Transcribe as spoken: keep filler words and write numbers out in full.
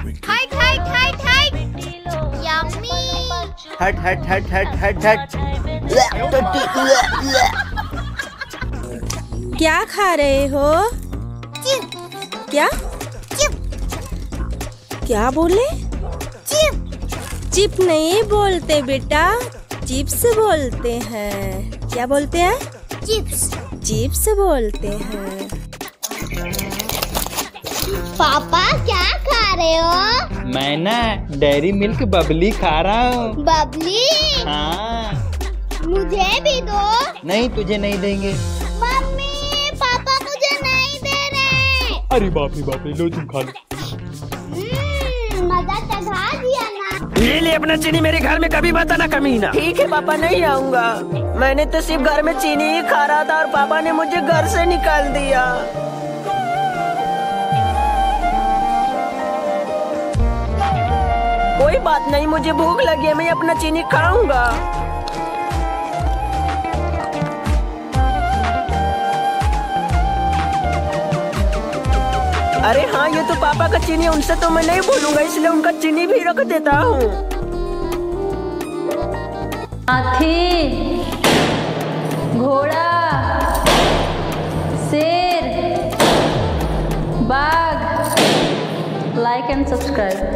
हट हट हट हट यम्मी। हट हट हट हट हट हट। क्या खा रहे हो? चिप क्या चिप क्या बोले? चिप चिप नहीं बोलते बेटा, चिप्स बोलते हैं। क्या बोलते हैं? चिप्स चिप्स बोलते हैं। पापा क्या खा रहे हो? मैं ना डेयरी मिल्क बबली खा रहा हूँ। बबली? हाँ। मुझे भी दो। नहीं, तुझे नहीं देंगे। मम्मी पापा मुझे नहीं दे रहे। अरे बाप रे बाप रे, लो तुम खा लो। हम्म, मजा चढ़ा दिया ना। ये ले अपना चीनी, मेरे घर में कभी मत आना कमीना। ठीक है पापा, नहीं आऊंगा। मैंने तो सिर्फ घर में चीनी ही खा रहा था और पापा ने मुझे घर से निकाल दिया। कोई बात नहीं, मुझे भूख लगी है, मैं अपना चीनी खाऊंगा। अरे हाँ, ये तो पापा का चीनी है, उनसे तो मैं नहीं बोलूंगा, इसलिए उनका चीनी भी रख देता हूँ। हाथी, घोड़ा, शेर, बाघ, लाइक एंड सब्सक्राइब।